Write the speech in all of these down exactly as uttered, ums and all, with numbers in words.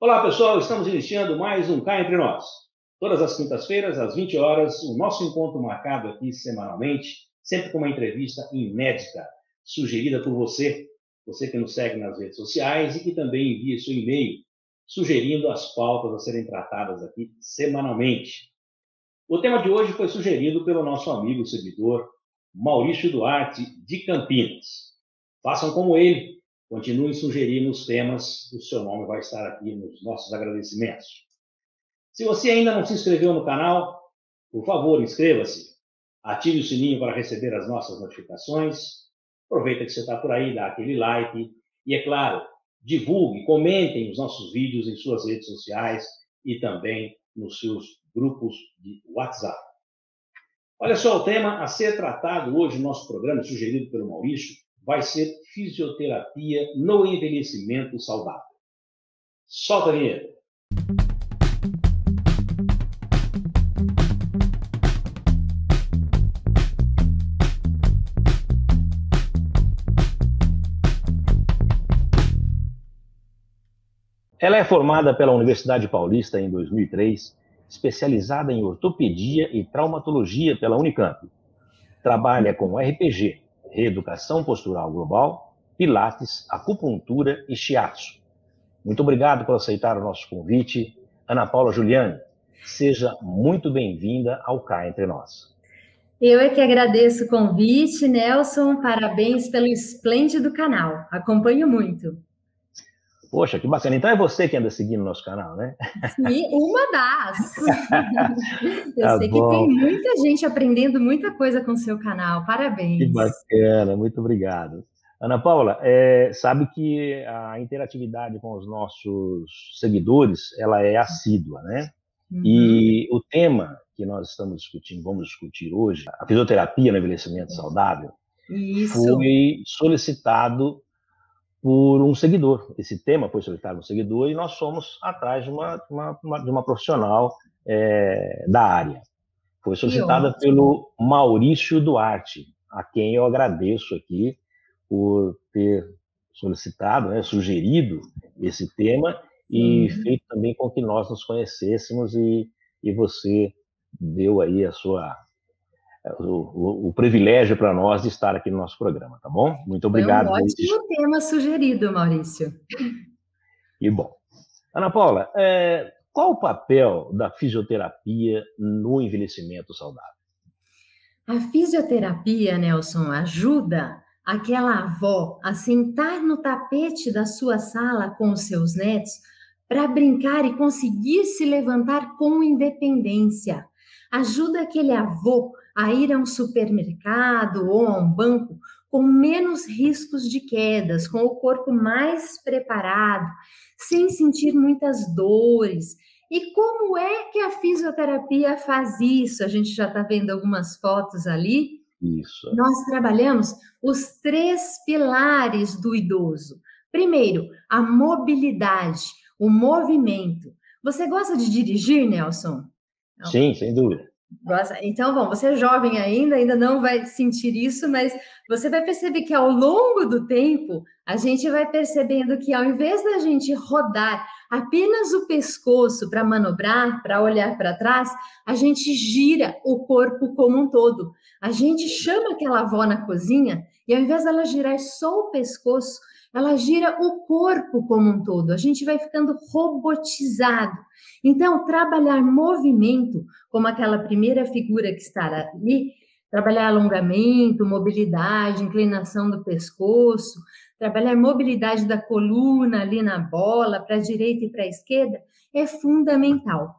Olá, pessoal, estamos iniciando mais um Cá Entre Nós. Todas as quintas-feiras, às vinte horas, o nosso encontro marcado aqui semanalmente, sempre com uma entrevista inédita, sugerida por você, você que nos segue nas redes sociais e que também envia seu e-mail, sugerindo as pautas a serem tratadas aqui semanalmente. O tema de hoje foi sugerido pelo nosso amigo e seguidor Maurício Duarte, de Campinas. Façam como ele, continuem sugerindo os temas, o seu nome vai estar aqui nos nossos agradecimentos. Se você ainda não se inscreveu no canal, por favor, inscreva-se, ative o sininho para receber as nossas notificações, aproveita que você está por aí, dá aquele like e, é claro, divulgue, comentem os nossos vídeos em suas redes sociais e também nos seus grupos de WhatsApp. Olha só, o tema a ser tratado hoje no nosso programa, sugerido pelo Maurício, vai ser fisioterapia no envelhecimento saudável. Solta a vinheta. Ela é formada pela Universidade Paulista em dois mil e três, especializada em ortopedia e traumatologia pela Unicamp. Trabalha com R P G, reeducação postural global, pilates, acupuntura e shiatsu. Muito obrigado por aceitar o nosso convite. Ana Paula Juliani, seja muito bem-vinda ao Cá Entre Nós. Eu é que agradeço o convite, Nelson. Parabéns pelo esplêndido canal. Acompanho muito. Poxa, que bacana. Então é você que anda seguindo o nosso canal, né? Sim, uma das. Eu tá sei bom. Que tem muita gente aprendendo muita coisa com o seu canal. Parabéns. Que bacana, muito obrigado. Ana Paula, é, sabe que a interatividade com os nossos seguidores, ela é assídua, né? Uhum. E o tema que nós estamos discutindo, vamos discutir hoje, a fisioterapia no envelhecimento saudável, Isso. foi solicitado por um seguidor. Esse tema foi solicitado por um seguidor e nós fomos atrás de uma, uma, uma, de uma profissional é, da área. Foi solicitada pelo Maurício Duarte, a quem eu agradeço aqui por ter solicitado, né, sugerido esse tema e uhum. feito também com que nós nos conhecêssemos e, e você deu aí a sua... O, o, o privilégio para nós de estar aqui no nosso programa, tá bom? Muito obrigado. Foi um ótimo tema sugerido, Maurício. E bom. Ana Paula, é, qual o papel da fisioterapia no envelhecimento saudável? A fisioterapia, Nelson, ajuda aquela avó a sentar no tapete da sua sala com os seus netos para brincar e conseguir se levantar com independência. Ajuda aquele avô a ir a um supermercado ou a um banco com menos riscos de quedas, com o corpo mais preparado, sem sentir muitas dores. E como é que a fisioterapia faz isso? A gente já está vendo algumas fotos ali. Isso. Nós trabalhamos os três pilares do idoso. Primeiro, a mobilidade, o movimento. Você gosta de dirigir, Nelson? Sim, sem dúvida. Então, bom, você é jovem ainda, ainda não vai sentir isso, mas você vai perceber que ao longo do tempo, a gente vai percebendo que ao invés da gente rodar apenas o pescoço para manobrar, para olhar para trás, a gente gira o corpo como um todo. A gente chama aquela avó na cozinha e ao invés dela girar só o pescoço, ela gira o corpo como um todo. A gente vai ficando robotizado. Então, trabalhar movimento, como aquela primeira figura que está ali, trabalhar alongamento, mobilidade, inclinação do pescoço, trabalhar mobilidade da coluna ali na bola, para a direita e para a esquerda, é fundamental.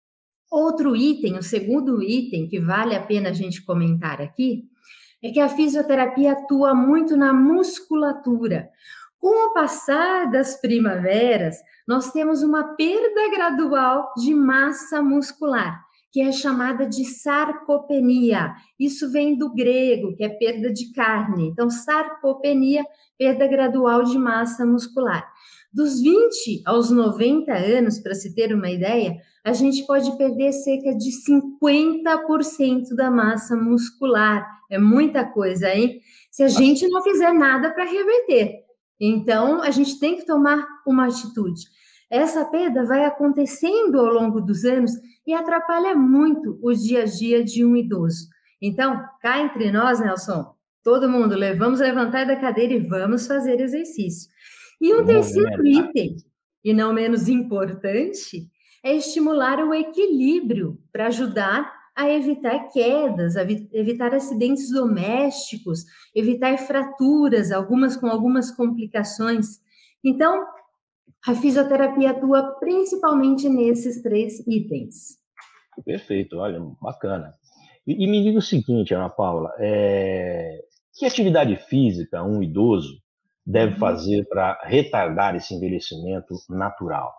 Outro item, o segundo item que vale a pena a gente comentar aqui, é que a fisioterapia atua muito na musculatura. Com o passar das primaveras, nós temos uma perda gradual de massa muscular, que é chamada de sarcopenia. Isso vem do grego, que é perda de carne. Então, sarcopenia, perda gradual de massa muscular. Dos vinte aos noventa anos, para se ter uma ideia, a gente pode perder cerca de cinquenta por cento da massa muscular. É muita coisa, hein? Se a gente não fizer nada para reverter. Então, a gente tem que tomar uma atitude. Essa perda vai acontecendo ao longo dos anos e atrapalha muito o dia a dia de um idoso. Então, cá entre nós, Nelson, todo mundo, vamos levantar da cadeira e vamos fazer exercício. E um terceiro item, e não menos importante, é estimular o equilíbrio para ajudar a evitar quedas, a evitar acidentes domésticos, evitar fraturas, algumas com algumas complicações. Então, a fisioterapia atua principalmente nesses três itens. Perfeito, olha, bacana. E, e me diga o seguinte, Ana Paula, é... que atividade física um idoso deve fazer para retardar esse envelhecimento natural?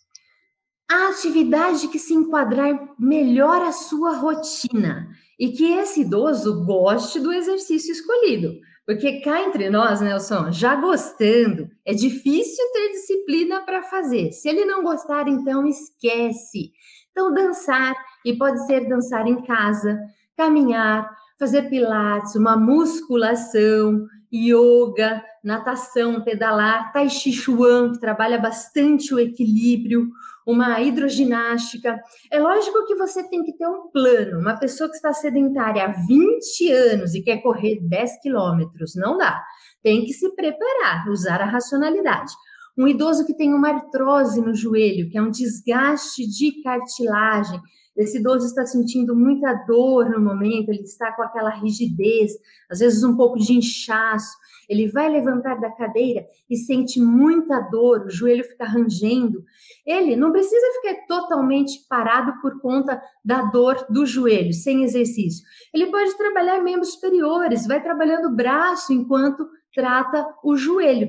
A atividade que se enquadrar melhor a sua rotina e que esse idoso goste do exercício escolhido. Porque cá entre nós, Nelson, já gostando, é difícil ter disciplina para fazer. Se ele não gostar, então esquece. Então, dançar, e pode ser dançar em casa, caminhar, fazer pilates, uma musculação, yoga, natação, pedalar, tai chi chuan, que trabalha bastante o equilíbrio, uma hidroginástica. É lógico que você tem que ter um plano. Uma pessoa que está sedentária há vinte anos e quer correr dez quilômetros, não dá. Tem que se preparar, usar a racionalidade. Um idoso que tem uma artrose no joelho, que é um desgaste de cartilagem, esse idoso está sentindo muita dor no momento, ele está com aquela rigidez, às vezes um pouco de inchaço, ele vai levantar da cadeira e sente muita dor, o joelho fica rangendo. Ele não precisa ficar totalmente parado por conta da dor do joelho, sem exercício. Ele pode trabalhar membros superiores, vai trabalhando o braço enquanto trata o joelho.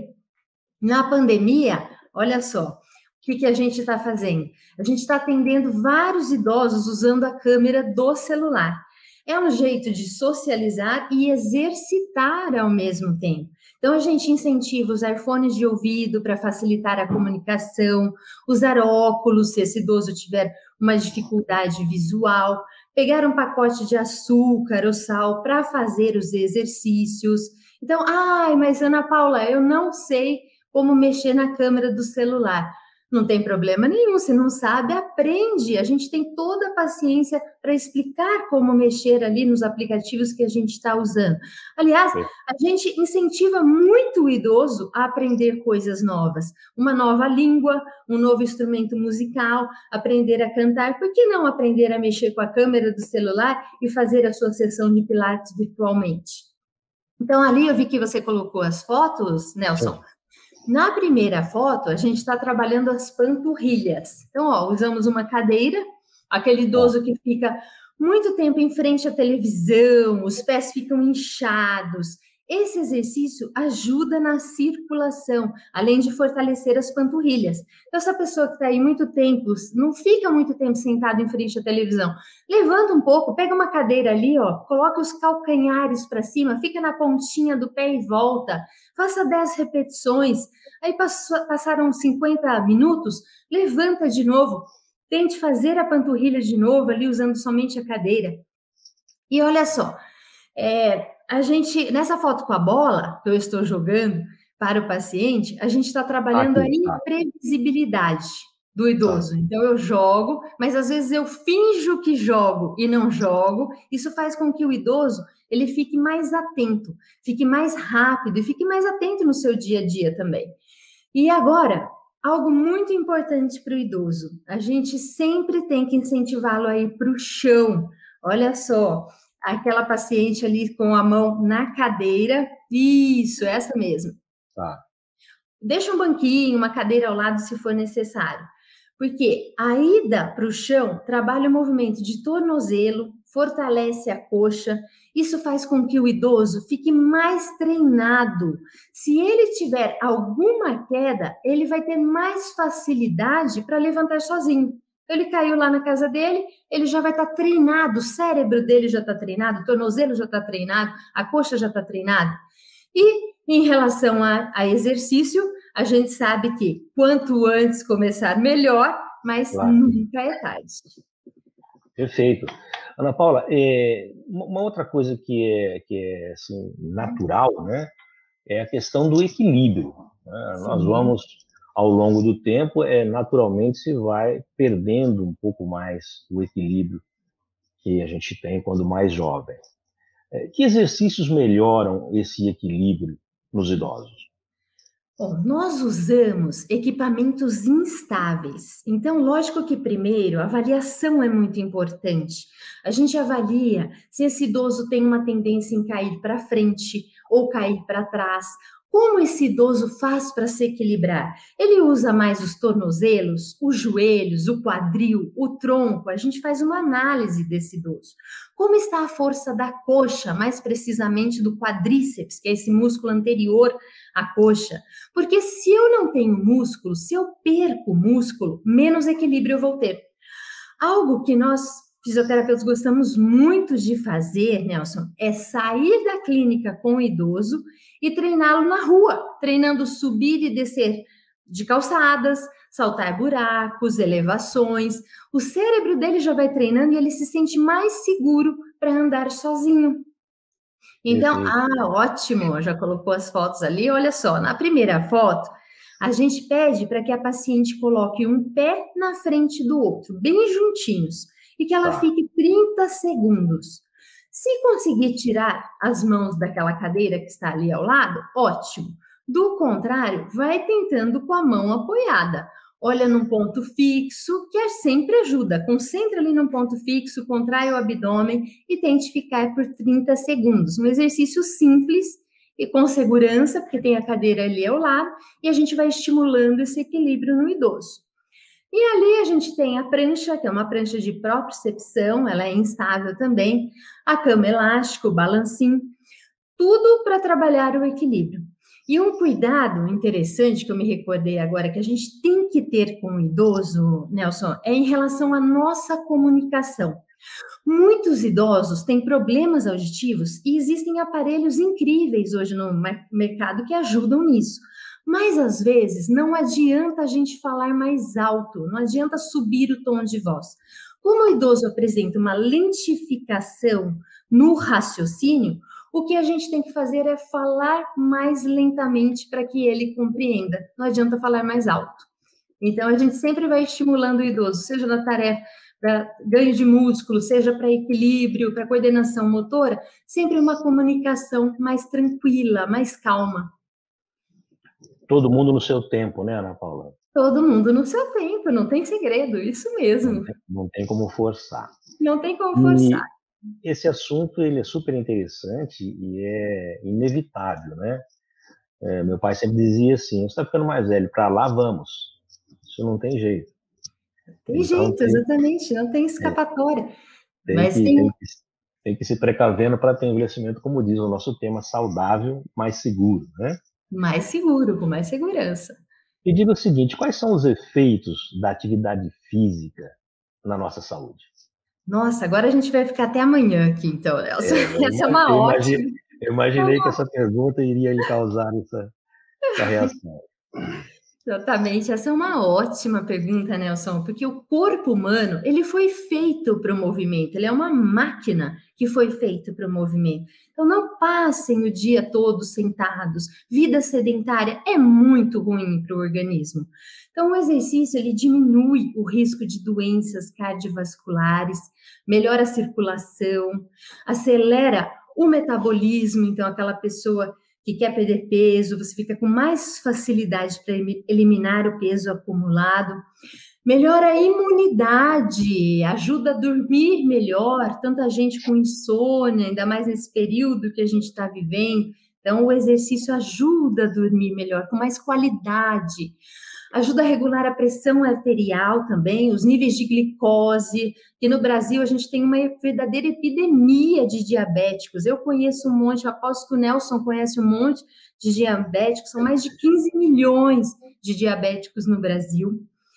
Na pandemia, olha só, o que, que a gente está fazendo? A gente está atendendo vários idosos usando a câmera do celular. É um jeito de socializar e exercitar ao mesmo tempo. Então, a gente incentiva usar fones de ouvido para facilitar a comunicação, usar óculos se esse idoso tiver uma dificuldade visual, pegar um pacote de açúcar ou sal para fazer os exercícios. Então, ai, mas Ana Paula, eu não sei como mexer na câmera do celular. Não tem problema nenhum, se não sabe, aprende. A gente tem toda a paciência para explicar como mexer ali nos aplicativos que a gente está usando. Aliás, a gente incentiva muito o idoso a aprender coisas novas. Uma nova língua, um novo instrumento musical, aprender a cantar. Por que não aprender a mexer com a câmera do celular e fazer a sua sessão de pilates virtualmente? Então, ali eu vi que você colocou as fotos, Nelson. Sim. Na primeira foto, a gente está trabalhando as panturrilhas. Então, ó, usamos uma cadeira, aquele idoso que fica muito tempo em frente à televisão, os pés ficam inchados. Esse exercício ajuda na circulação, além de fortalecer as panturrilhas. Então, essa pessoa que está aí muito tempo, não fica muito tempo sentado em frente à televisão, levanta um pouco, pega uma cadeira ali, ó, coloca os calcanhares para cima, fica na pontinha do pé e volta, faça dez repetições, aí passou, passaram cinquenta minutos, levanta de novo, tente fazer a panturrilha de novo ali, usando somente a cadeira. E olha só, é... a gente, nessa foto com a bola que eu estou jogando para o paciente, a gente está trabalhando Aqui, a imprevisibilidade do idoso. Então, eu jogo, mas às vezes eu finjo que jogo e não jogo. Isso faz com que o idoso ele fique mais atento, fique mais rápido e fique mais atento no seu dia a dia também. E agora, algo muito importante para o idoso. A gente sempre tem que incentivá-lo a ir para o chão. Olha só, aquela paciente ali com a mão na cadeira, isso, essa mesmo. Tá. Deixa um banquinho, uma cadeira ao lado se for necessário, porque a ida para o chão trabalha o movimento de tornozelo, fortalece a coxa, isso faz com que o idoso fique mais treinado. Se ele tiver alguma queda, ele vai ter mais facilidade para levantar sozinho. Ele caiu lá na casa dele, ele já vai estar tá treinado, o cérebro dele já está treinado, o tornozelo já está treinado, a coxa já está treinada. E em relação a, a exercício, a gente sabe que quanto antes começar, melhor, mas claro, nunca é tarde. Perfeito. Ana Paula, é, uma outra coisa que é, que é assim, natural, né, é a questão do equilíbrio. Né? Nós vamos ao longo do tempo, é, naturalmente se vai perdendo um pouco mais o equilíbrio que a gente tem quando mais jovem. É, que exercícios melhoram esse equilíbrio nos idosos? Bom, nós usamos equipamentos instáveis. Então, lógico que primeiro a avaliação é muito importante. A gente avalia se esse idoso tem uma tendência em cair para frente ou cair para trás. Como esse idoso faz para se equilibrar? Ele usa mais os tornozelos, os joelhos, o quadril, o tronco? A gente faz uma análise desse idoso. Como está a força da coxa, mais precisamente do quadríceps, que é esse músculo anterior à coxa? Porque se eu não tenho músculo, se eu perco músculo, menos equilíbrio eu vou ter. Algo que nós fisioterapeutas gostamos muito de fazer, Nelson, é sair da clínica com o idoso e treiná-lo na rua, treinando subir e descer de calçadas, saltar buracos, elevações. O cérebro dele já vai treinando e ele se sente mais seguro para andar sozinho. Então, ah, ótimo, já colocou as fotos ali. Olha só, na primeira foto, a gente pede para que a paciente coloque um pé na frente do outro, bem juntinhos, e que ela Tá. fique trinta segundos. Se conseguir tirar as mãos daquela cadeira que está ali ao lado, ótimo. Do contrário, vai tentando com a mão apoiada. Olha num ponto fixo, que sempre ajuda. Concentra ali num ponto fixo, contrai o abdômen e tente ficar por trinta segundos. Um exercício simples e com segurança, porque tem a cadeira ali ao lado, e a gente vai estimulando esse equilíbrio no idoso. E ali a gente tem a prancha, que é uma prancha de propriocepção, ela é instável também, a cama elástica, o balancinho, tudo para trabalhar o equilíbrio. E um cuidado interessante que eu me recordei agora, que a gente tem que ter com o idoso, Nelson, é em relação à nossa comunicação. Muitos idosos têm problemas auditivos e existem aparelhos incríveis hoje no mercado que ajudam nisso. Mas, às vezes, não adianta a gente falar mais alto, não adianta subir o tom de voz. Como o idoso apresenta uma lentificação no raciocínio, o que a gente tem que fazer é falar mais lentamente para que ele compreenda. Não adianta falar mais alto. Então, a gente sempre vai estimulando o idoso, seja na tarefa para ganho de músculo, seja para equilíbrio, para coordenação motora, sempre uma comunicação mais tranquila, mais calma. Todo mundo no seu tempo, né, Ana Paula? Todo mundo no seu tempo, não tem segredo, isso mesmo. Não tem, não tem como forçar. Não tem como forçar. E esse assunto ele é super interessante e é inevitável, né? É, meu pai sempre dizia assim: você está ficando mais velho, para lá vamos. Isso não tem jeito. Tem então, jeito, tem, exatamente, não tem escapatória. É, tem, Mas que, tem... tem, que, tem que se precavendo para ter envelhecimento, como diz o nosso tema, saudável, mais seguro, né? Mais seguro, com mais segurança. E diga o seguinte: quais são os efeitos da atividade física na nossa saúde? Nossa, agora a gente vai ficar até amanhã aqui, então, Nelson. É, essa é uma eu ótima. Imaginei, eu imaginei que essa pergunta iria lhe causar essa, essa reação. Exatamente, essa é uma ótima pergunta, Nelson, porque o corpo humano, ele foi feito para o movimento, ele é uma máquina que foi feita para o movimento. Então, não passem o dia todo sentados. Vida sedentária é muito ruim para o organismo. Então, o exercício, ele diminui o risco de doenças cardiovasculares, melhora a circulação, acelera o metabolismo, então, aquela pessoa que quer perder peso, você fica com mais facilidade para eliminar o peso acumulado, melhora a imunidade, ajuda a dormir melhor, tanta gente com insônia, ainda mais nesse período que a gente está vivendo. Então, o exercício ajuda a dormir melhor, com mais qualidade. Ajuda a regular a pressão arterial também, os níveis de glicose, que no Brasil a gente tem uma verdadeira epidemia de diabéticos. Eu conheço um monte, aposto que o Nelson conhece um monte de diabéticos, são mais de quinze milhões de diabéticos no Brasil.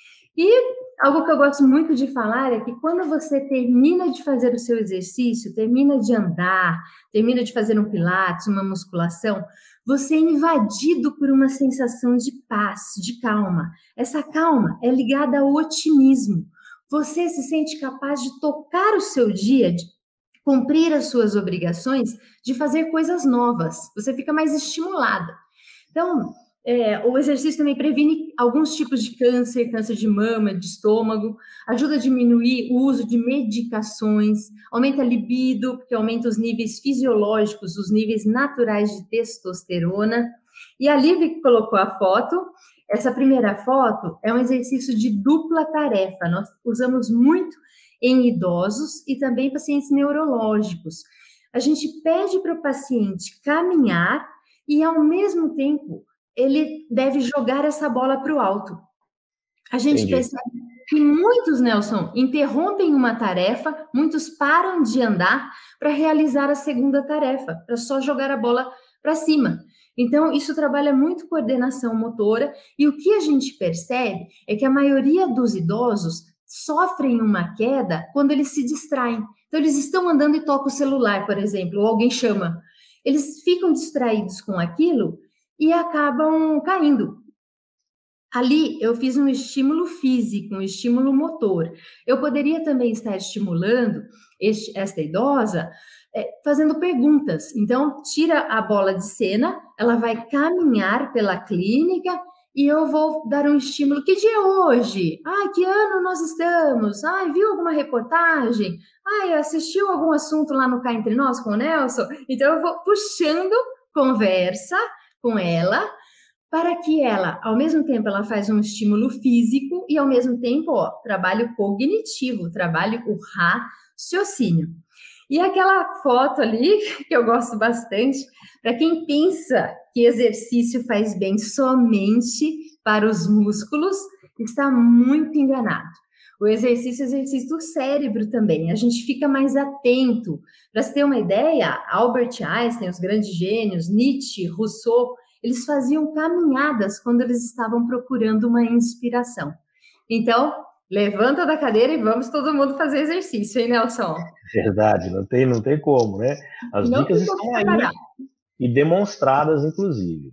E algo que eu gosto muito de falar é que quando você termina de fazer o seu exercício, termina de andar, termina de fazer um pilates, uma musculação, você é invadido por uma sensação de paz, de calma. Essa calma é ligada ao otimismo. Você se sente capaz de tocar o seu dia, de cumprir as suas obrigações, de fazer coisas novas. Você fica mais estimulada. Então, É, o exercício também previne alguns tipos de câncer, câncer de mama, de estômago, ajuda a diminuir o uso de medicações, aumenta a libido, porque aumenta os níveis fisiológicos, os níveis naturais de testosterona. E a Lívia que colocou a foto, essa primeira foto é um exercício de dupla tarefa, nós usamos muito em idosos e também pacientes neurológicos. A gente pede para o paciente caminhar e, ao mesmo tempo, ele deve jogar essa bola para o alto. A gente Entendi. Percebe que muitos, Nelson, interrompem uma tarefa, muitos param de andar para realizar a segunda tarefa, para só jogar a bola para cima. Então, isso trabalha muito coordenação motora, e o que a gente percebe é que a maioria dos idosos sofrem uma queda quando eles se distraem. Então, eles estão andando e tocam o celular, por exemplo, ou alguém chama. Eles ficam distraídos com aquilo e acabam caindo. Ali eu fiz um estímulo físico, um estímulo motor. Eu poderia também estar estimulando este, esta idosa é, fazendo perguntas. Então, tira a bola de cena, ela vai caminhar pela clínica e eu vou dar um estímulo. Que dia é hoje? Ah, que ano nós estamos? Ah, viu alguma reportagem? Ah, assistiu algum assunto lá no Cá Entre Nós com o Nelson? Então, eu vou puxando conversa com ela, para que ela, ao mesmo tempo, ela faz um estímulo físico e, ao mesmo tempo, ó, trabalho cognitivo, trabalho o raciocínio. E aquela foto ali, que eu gosto bastante, para quem pensa que exercício faz bem somente para os músculos, está muito enganado. O exercício é exercício do cérebro também, a gente fica mais atento. Para você ter uma ideia, Albert Einstein, os grandes gênios, Nietzsche, Rousseau, eles faziam caminhadas quando eles estavam procurando uma inspiração. Então, levanta da cadeira e vamos todo mundo fazer exercício, hein, Nelson? Verdade, não tem, não tem como, né? As não dicas estão aí e demonstradas, inclusive.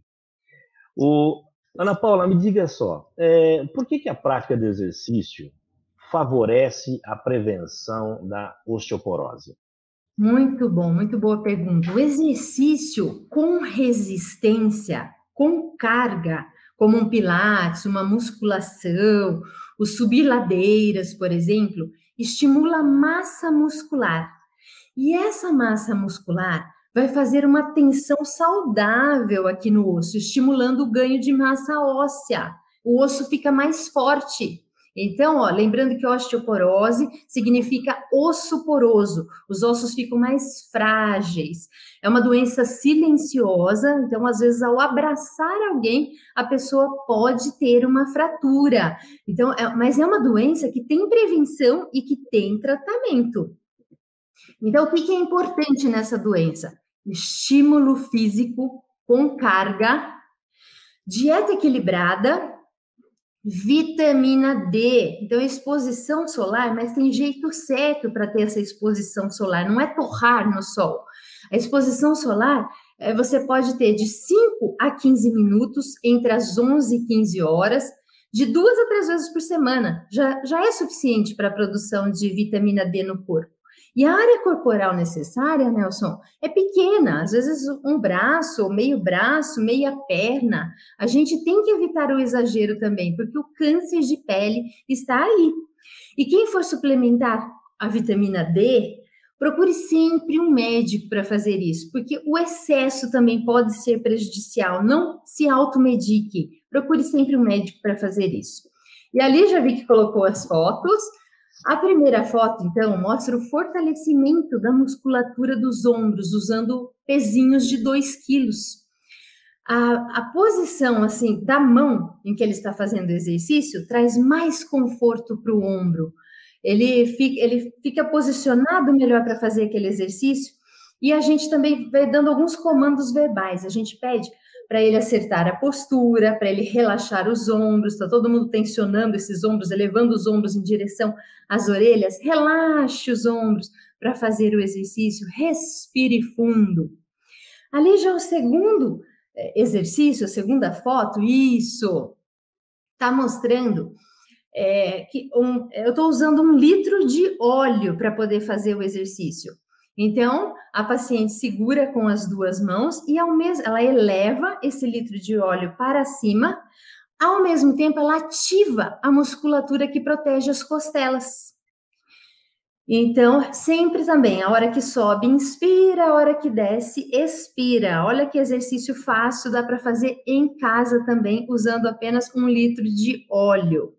O... Ana Paula, me diga só, é, por que, que a prática de exercício favorece a prevenção da osteoporose? Muito bom, muito boa pergunta. O exercício com resistência, com carga, como um pilates, uma musculação, o subir ladeiras, por exemplo, estimula a massa muscular. E essa massa muscular vai fazer uma tensão saudável aqui no osso, estimulando o ganho de massa óssea. O osso fica mais forte. Então, ó, lembrando que osteoporose significa osso poroso, os ossos ficam mais frágeis. É uma doença silenciosa, então, às vezes, ao abraçar alguém, a pessoa pode ter uma fratura. Então, é, mas é uma doença que tem prevenção e que tem tratamento. Então, o que é importante nessa doença? Estímulo físico com carga, dieta equilibrada, vitamina D. Então, exposição solar, mas tem jeito certo para ter essa exposição solar, não é torrar no sol. A exposição solar, você pode ter de cinco a quinze minutos, entre as onze e quinze horas, de duas a três vezes por semana. Já, já é suficiente para a produção de vitamina D no corpo. E a área corporal necessária, Nelson, é pequena, às vezes um braço, meio braço, meia perna. A gente tem que evitar o exagero também, porque o câncer de pele está aí. E quem for suplementar a vitamina D, procure sempre um médico para fazer isso, porque o excesso também pode ser prejudicial. Não se automedique, procure sempre um médico para fazer isso. E ali já vi que colocou as fotos. A primeira foto, então, mostra o fortalecimento da musculatura dos ombros, usando pezinhos de dois quilos. A, a posição, assim, da mão em que ele está fazendo o exercício traz mais conforto para o ombro. Ele fica, ele fica posicionado melhor para fazer aquele exercício e a gente também vai dando alguns comandos verbais. A gente pede para ele acertar a postura, para ele relaxar os ombros, está todo mundo tensionando esses ombros, elevando os ombros em direção às orelhas, relaxe os ombros para fazer o exercício, respire fundo. Ali já o segundo exercício, a segunda foto, isso, está mostrando é, que um, eu estou usando um litro de óleo para poder fazer o exercício. Então, a paciente segura com as duas mãos e ao mesmo, ela eleva esse litro de óleo para cima, ao mesmo tempo ela ativa a musculatura que protege as costelas. Então, sempre também, a hora que sobe, inspira, a hora que desce, expira. Olha que exercício fácil, dá para fazer em casa também, usando apenas um litro de óleo.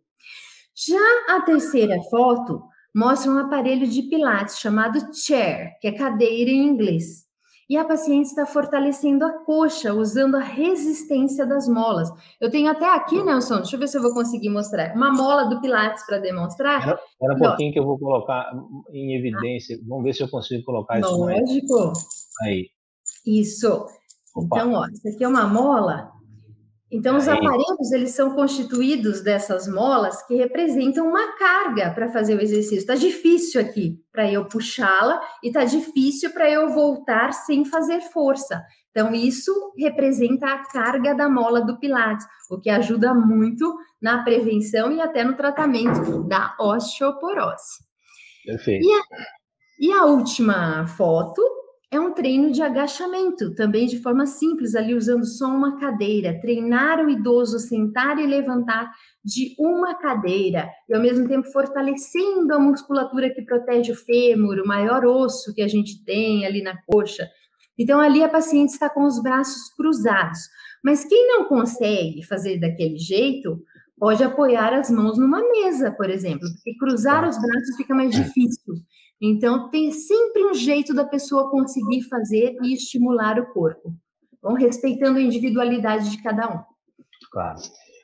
Já a terceira foto mostra um aparelho de pilates chamado chair, que é cadeira em inglês. E a paciente está fortalecendo a coxa, usando a resistência das molas. Eu tenho até aqui, Nelson, deixa eu ver se eu vou conseguir mostrar, uma mola do pilates para demonstrar. Era, era um pouquinho que eu vou colocar em evidência. Vamos ver se eu consigo colocar isso mais. Lógico. Aí. Isso. Opa. Então, ó, isso aqui é uma mola. Então, os aparelhos, eles são constituídos dessas molas que representam uma carga para fazer o exercício. Está difícil aqui para eu puxá-la e está difícil para eu voltar sem fazer força. Então, isso representa a carga da mola do Pilates, o que ajuda muito na prevenção e até no tratamento da osteoporose. Perfeito. E a, e a última foto é um treino de agachamento, também de forma simples, ali usando só uma cadeira. Treinar o idoso sentar e levantar de uma cadeira, e ao mesmo tempo fortalecendo a musculatura que protege o fêmur, o maior osso que a gente tem ali na coxa. Então, ali a paciente está com os braços cruzados. Mas quem não consegue fazer daquele jeito, pode apoiar as mãos numa mesa, por exemplo, porque cruzar os braços fica mais difícil. Então, tem sempre um jeito da pessoa conseguir fazer e estimular o corpo. Bom, respeitando a individualidade de cada um. Claro.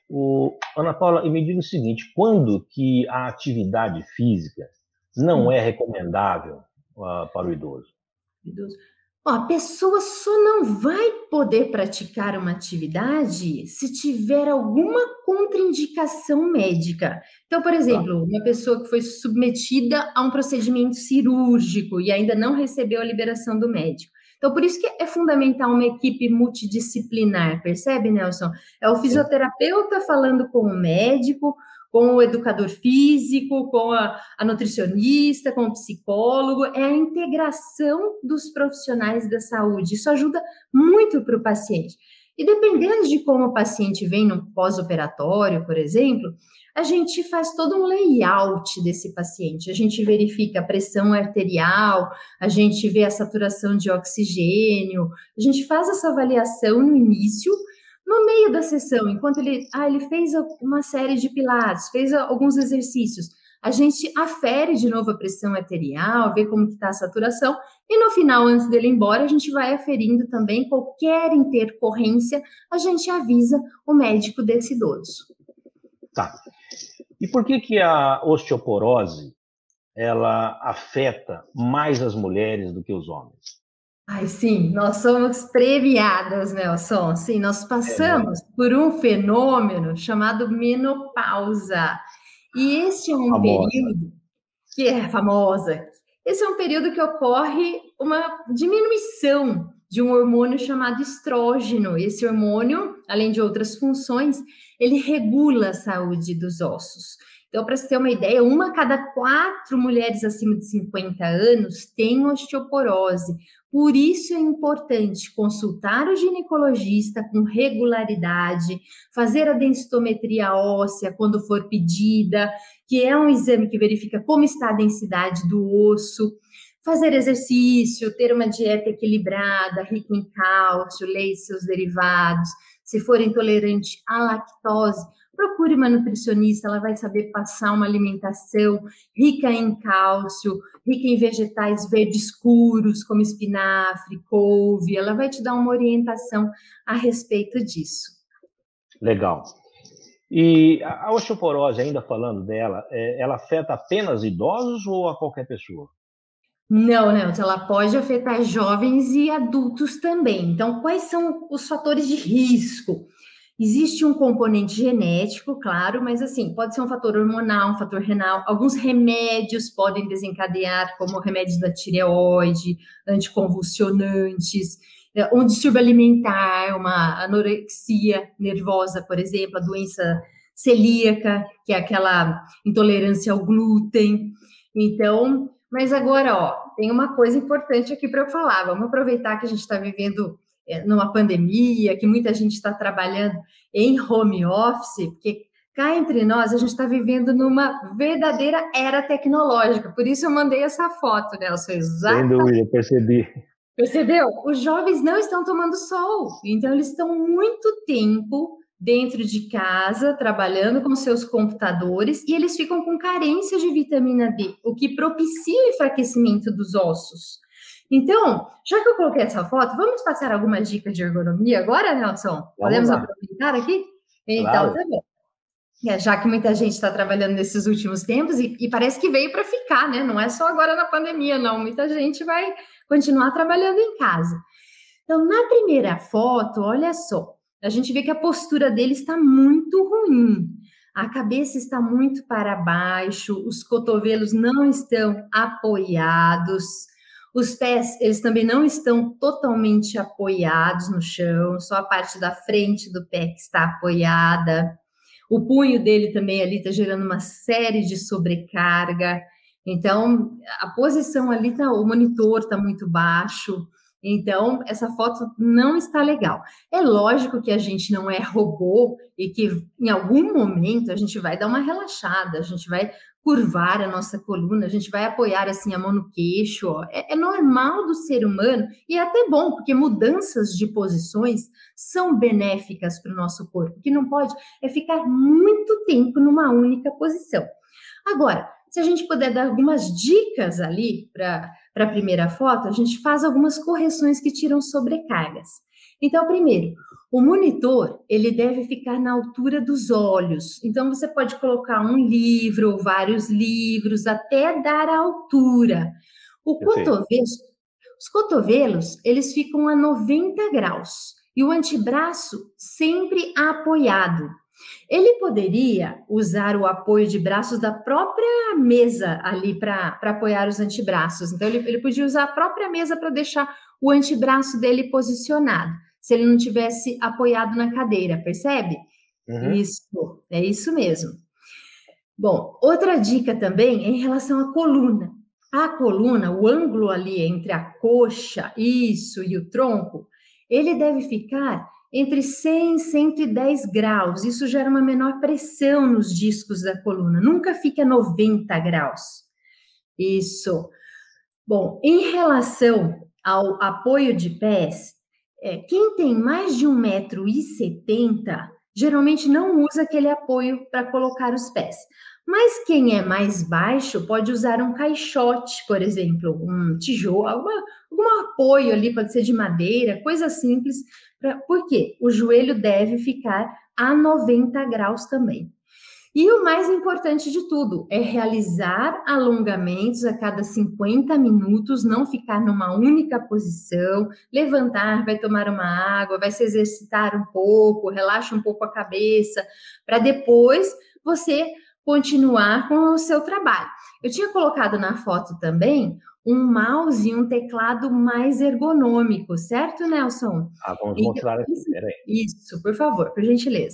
O, Ana Paula, e me diga o seguinte, quando que a atividade física não hum. é recomendável uh, para o idoso? Idoso. Ó, a pessoa só não vai poder praticar uma atividade se tiver alguma contraindicação médica. Então, por exemplo, uma pessoa que foi submetida a um procedimento cirúrgico e ainda não recebeu a liberação do médico. Então, por isso que é fundamental uma equipe multidisciplinar, percebe, Nelson? É o fisioterapeuta falando com o médico, com o educador físico, com a, a nutricionista, com o psicólogo, é a integração dos profissionais da saúde. Isso ajuda muito para o paciente. E dependendo de como o paciente vem no pós-operatório, por exemplo, a gente faz todo um layout desse paciente. A gente verifica a pressão arterial, a gente vê a saturação de oxigênio, a gente faz essa avaliação no início. No meio da sessão, enquanto ele, ah, ele fez uma série de pilates, fez alguns exercícios, a gente afere de novo a pressão arterial, vê como que está a saturação, e no final, antes dele ir embora, a gente vai aferindo também qualquer intercorrência, a gente avisa o médico desse idoso. Tá. E por que que a osteoporose, ela afeta mais as mulheres do que os homens? Ai, sim, nós somos premiadas, Nelson. Sim, nós passamos é, né? por um fenômeno chamado menopausa. E esse é um famosa. período que é famosa. Esse é um período que ocorre uma diminuição de um hormônio chamado estrógeno. Esse hormônio, além de outras funções, ele regula a saúde dos ossos. Então, para você ter uma ideia, uma a cada quatro mulheres acima de cinquenta anos tem osteoporose. Por isso é importante consultar o ginecologista com regularidade, fazer a densitometria óssea quando for pedida, que é um exame que verifica como está a densidade do osso, fazer exercício, ter uma dieta equilibrada, rica em cálcio, leite e seus derivados. Se for intolerante à lactose, procure uma nutricionista, ela vai saber passar uma alimentação rica em cálcio, rica em vegetais verdes escuros, como espinafre, couve, ela vai te dar uma orientação a respeito disso. Legal. E a osteoporose, ainda falando dela, ela afeta apenas idosos ou a qualquer pessoa? Não, não, ela pode afetar jovens e adultos também. Então, quais são os fatores de risco? Existe um componente genético, claro, mas assim, pode ser um fator hormonal, um fator renal. Alguns remédios podem desencadear, como remédios da tireoide, anticonvulsionantes, um distúrbio alimentar, uma anorexia nervosa, por exemplo, a doença celíaca, que é aquela intolerância ao glúten. Então, Mas agora, ó, tem uma coisa importante aqui para eu falar. Vamos aproveitar que a gente está vivendo é, numa pandemia, que muita gente está trabalhando em home office, porque cá entre nós a gente está vivendo numa verdadeira era tecnológica. Por isso eu mandei essa foto, Nelson. Sem dúvida, percebi. Percebeu? Os jovens não estão tomando sol, então eles estão muito tempo dentro de casa, trabalhando com seus computadores, e eles ficam com carência de vitamina D, o que propicia o enfraquecimento dos ossos. Então, já que eu coloquei essa foto, vamos passar algumas dicas de ergonomia agora, Nelson? Vamos Podemos lá. aproveitar aqui? Então, Claro. tá bom. É, já que muita gente está trabalhando nesses últimos tempos, e, e parece que veio para ficar, né? Não é só agora na pandemia, não. Muita gente vai continuar trabalhando em casa. Então, na primeira foto, olha só, a gente vê que a postura dele está muito ruim. A cabeça está muito para baixo, os cotovelos não estão apoiados, os pés, eles também não estão totalmente apoiados no chão, só a parte da frente do pé que está apoiada. O punho dele também ali está gerando uma série de sobrecarga. Então, a posição ali, tá, o monitor está muito baixo. Então, essa foto não está legal. É lógico que a gente não é robô e que em algum momento a gente vai dar uma relaxada, a gente vai curvar a nossa coluna, a gente vai apoiar assim a mão no queixo. Ó. É, é normal do ser humano e é até bom, porque mudanças de posições são benéficas para o nosso corpo. O que não pode é ficar muito tempo numa única posição. Agora, se a gente puder dar algumas dicas ali para a primeira foto, a gente faz algumas correções que tiram sobrecargas. Então, primeiro, o monitor, ele deve ficar na altura dos olhos. Então, você pode colocar um livro ou vários livros até dar a altura. O cotovelo, os cotovelos, eles ficam a noventa graus e o antebraço sempre apoiado. Ele poderia usar o apoio de braços da própria mesa ali para apoiar os antebraços. Então, ele, ele podia usar a própria mesa para deixar o antebraço dele posicionado, se ele não tivesse apoiado na cadeira, percebe? Uhum. Isso, é isso mesmo. Bom, outra dica também é em relação à coluna. A coluna, o ângulo ali entre a coxa, isso, e o tronco, ele deve ficar entre cem e cento e dez graus. Isso gera uma menor pressão nos discos da coluna. Nunca fica noventa graus. Isso. Bom, em relação ao apoio de pés, é, quem tem mais de um metro e setenta, geralmente não usa aquele apoio para colocar os pés. Mas quem é mais baixo pode usar um caixote, por exemplo, um tijolo, alguma, algum apoio ali, pode ser de madeira, coisa simples. Pra, por quê? O joelho deve ficar a noventa graus também. E o mais importante de tudo é realizar alongamentos a cada cinquenta minutos, não ficar numa única posição, levantar, vai tomar uma água, vai se exercitar um pouco, relaxa um pouco a cabeça, para depois você continuar com o seu trabalho. Eu tinha colocado na foto também um mouse e um teclado mais ergonômico, certo, Nelson? Ah, vamos mostrar aqui, peraí. Isso, por favor, por gentileza.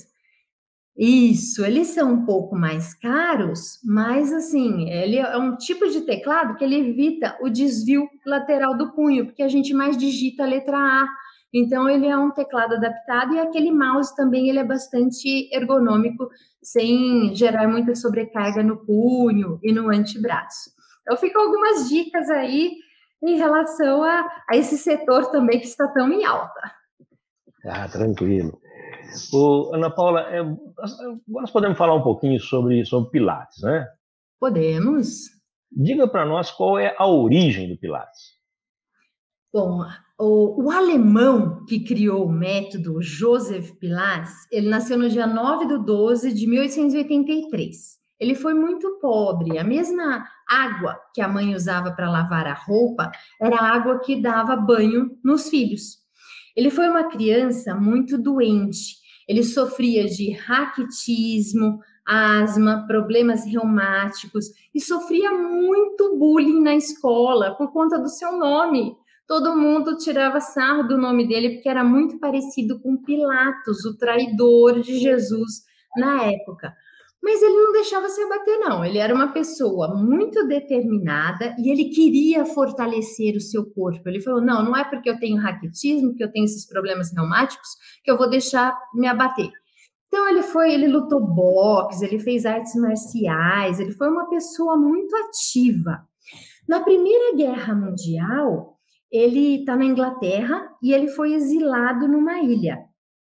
Isso, eles são um pouco mais caros, mas assim, ele é um tipo de teclado que ele evita o desvio lateral do punho, porque a gente mais digita a letra A. Então, ele é um teclado adaptado e aquele mouse também ele é bastante ergonômico, sem gerar muita sobrecarga no punho e no antebraço. Então, ficam algumas dicas aí em relação a, a esse setor também que está tão em alta. Ah, tranquilo. O, Ana Paula, é, nós podemos falar um pouquinho sobre, sobre Pilates, né? Podemos. Diga para nós qual é a origem do Pilates. Bom, o, o alemão que criou o método, Joseph Pilates, ele nasceu no dia nove de doze de mil oitocentos e oitenta e três. Ele foi muito pobre. A mesma água que a mãe usava para lavar a roupa era a água que dava banho nos filhos. Ele foi uma criança muito doente. Ele sofria de raquitismo, asma, problemas reumáticos e sofria muito bullying na escola por conta do seu nome. Todo mundo tirava sarro do nome dele porque era muito parecido com Pilatos, o traidor de Jesus na época. Mas ele não deixava se abater, não. Ele era uma pessoa muito determinada e ele queria fortalecer o seu corpo. Ele falou, não, não é porque eu tenho raquitismo, que eu tenho esses problemas reumáticos, que eu vou deixar me abater. Então ele foi, ele lutou boxe, ele fez artes marciais, ele foi uma pessoa muito ativa. Na Primeira Guerra Mundial, ele está na Inglaterra e ele foi exilado numa ilha.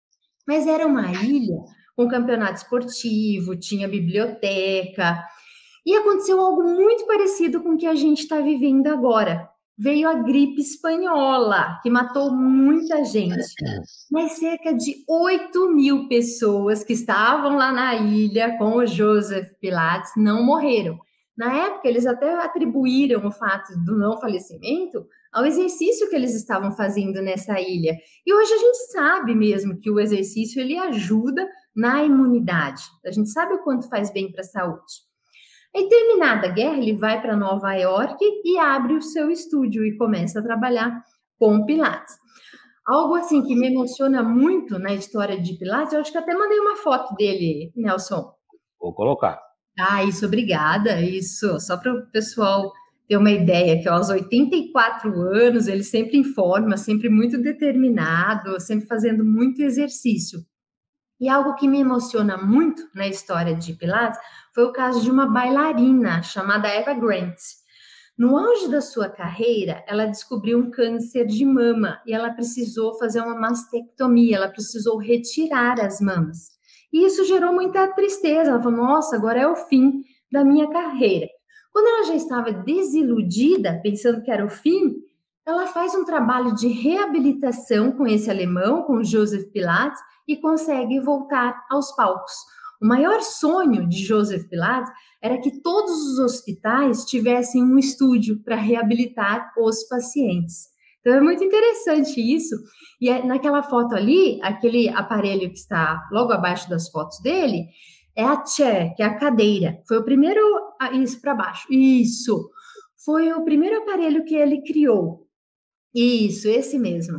Mas era uma ilha com campeonato esportivo, tinha biblioteca, e aconteceu algo muito parecido com o que a gente está vivendo agora. Veio a gripe espanhola, que matou muita gente. Mas cerca de oito mil pessoas que estavam lá na ilha com o Joseph Pilates não morreram. Na época, eles até atribuíram o fato do não falecimento ao exercício que eles estavam fazendo nessa ilha. E hoje a gente sabe mesmo que o exercício ele ajuda na imunidade. A gente sabe o quanto faz bem para a saúde. E terminada a guerra, ele vai para Nova York e abre o seu estúdio e começa a trabalhar com Pilates. Algo assim que me emociona muito na história de Pilates, eu acho que até mandei uma foto dele, Nelson. Vou colocar. Ah, isso, obrigada. Isso, só para o pessoal ter uma ideia, que aos oitenta e quatro anos, ele sempre em forma, sempre muito determinado, sempre fazendo muito exercício. E algo que me emociona muito na história de Pilates foi o caso de uma bailarina chamada Eva Grant. No auge da sua carreira, ela descobriu um câncer de mama e ela precisou fazer uma mastectomia, ela precisou retirar as mamas. E isso gerou muita tristeza. Ela falou, nossa, agora é o fim da minha carreira. Quando ela já estava desiludida, pensando que era o fim, ela faz um trabalho de reabilitação com esse alemão, com o Joseph Pilates, e consegue voltar aos palcos. O maior sonho de Joseph Pilates era que todos os hospitais tivessem um estúdio para reabilitar os pacientes. Então é muito interessante isso. E naquela foto ali, aquele aparelho que está logo abaixo das fotos dele, é a chair, que é a cadeira. Foi o primeiro, isso para baixo, isso. Foi o primeiro aparelho que ele criou. Isso, esse mesmo.